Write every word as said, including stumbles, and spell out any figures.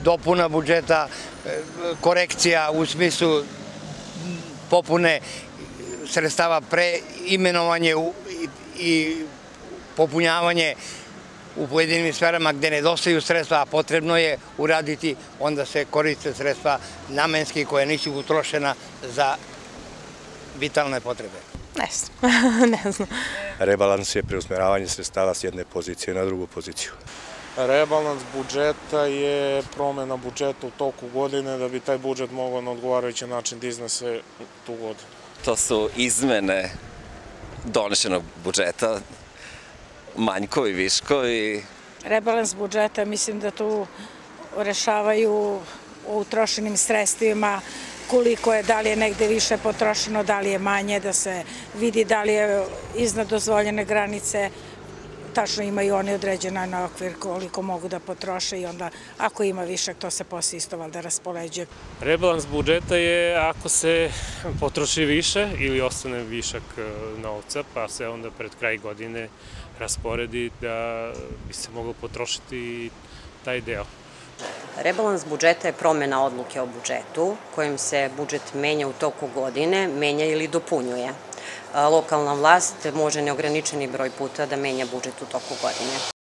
dopuna budžeta, korekcija u smislu popune sredstava, preimenovanje i popunjavanje u pojedinim sferama gde nedostaju sredstva, a potrebno je uraditi, onda se koriste sredstva namenski koja nisu utrošena za vitalne potrebe. Ne znam, ne znam. Rebalans je preusmeravanje sredstava s jedne pozicije na drugu poziciju. Rebalans budžeta je promena budžeta u toku godine da bi taj budžet mogao na odgovarajući način da iznese tu godinu. To su izmene donešenog budžeta, manjkovi, viškovi. Rebalans budžeta, mislim da tu rešavaju o utrošenim sredstvima, koliko je, da li je negde više potrošeno, da li je manje, da se vidi da li je iznad dozvoljene granice. Tačno imaju oni određena na okvir koliko mogu da potroše i onda ako ima višak to se posle isto valjda raspoređuje. Rebalans budžeta je ako se potroši više ili ostane višak novca pa se onda pred kraj godine rasporedi da bi se moglo potrošiti taj deo. Rebalans budžeta je promena odluke o budžetu kojim se budžet menja u toku godine, menja ili dopunjuje. Lokalna vlast može neograničeni broj puta da menja budžet u toku godine.